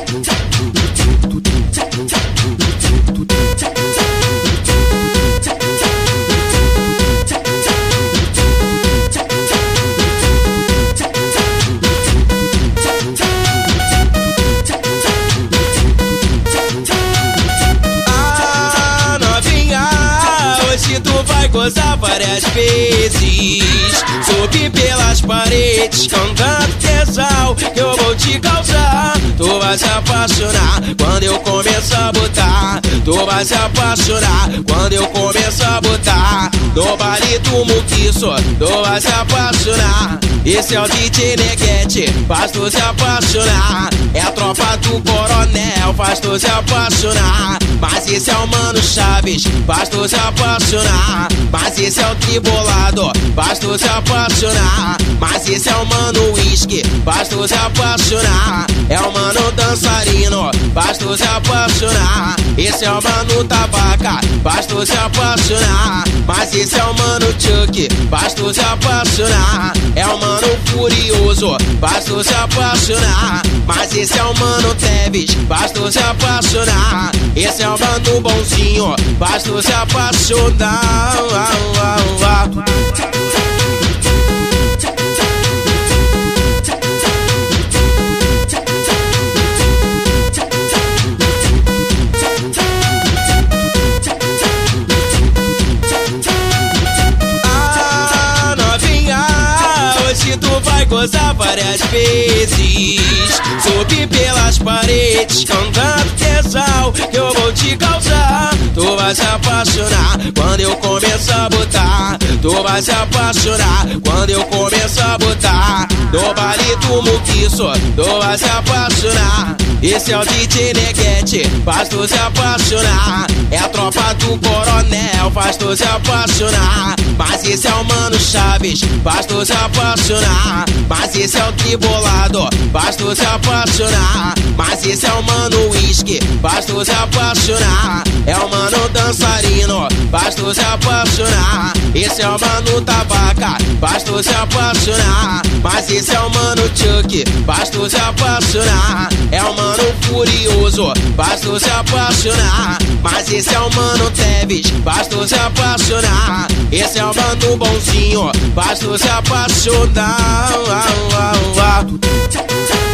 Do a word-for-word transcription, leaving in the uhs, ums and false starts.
Tu vai gozar várias vezes. Sobe pelas paredes com tanto tesão que eu vou te causar. Tu vai se apaixonar quando eu começar a botar. Tu vai se apaixonar quando eu começar a botar. No baile do Muquiço, tu vai se apaixonar. Esse é o D J Neguete, faz tu se apaixonar. É a tropa do Coronel, faz tu se apaixonar. Mas esse é o Mano Chaves, faz tu se apaixonar. Mas esse é o Tribolado, faz tu se apaixonar. Mas esse é o Mano Whisky, faz tu se apaixonar. É o Mano Dançarino, faz tu se apaixonar. Esse é o Mano Tabaca, faz tu se apaixonar. Mas esse é o Mano Chuck, faz tu se apaixonar. É o Mano Furioso, faz tu se apaixonar. Mas esse é o Mano Teves, faz tu se apaixonar. Esse é o Mano Bonzinho, faz tu se apaixonar. Ah, novinha, hoje tu vai gozar várias vezes. Sobe pelas paredes com tanto tesão que eu vou te causar. Tu vai se apaixonar quando eu começar a botar. Tu vai se apaixonar quando eu começar a botar. No baile do Muquiço, tu vai se apaixonar. Esse é o D J Neguete, faz tu se apaixonar. É a tropa do Coronel, faz tu se apaixonar. Mas esse é o Mano Chaves, faz tu se apaixonar. Mas esse é o Tribolado, faz tu se apaixonar. Mas esse é o Mano Whisky, faz tu se apaixonar. É o Mano Dançarino, faz tu se apaixonar. Esse é o Mano Tabaca, faz tu se apaixonar. Mas esse é o Mano Chuck, faz tu se apaixonar. É o Mano Furioso, faz tu se apaixonar. Mas esse é o Mano Teves, faz tu se apaixonar. Esse é o Mano Bonzinho, faz tu se apaixonar.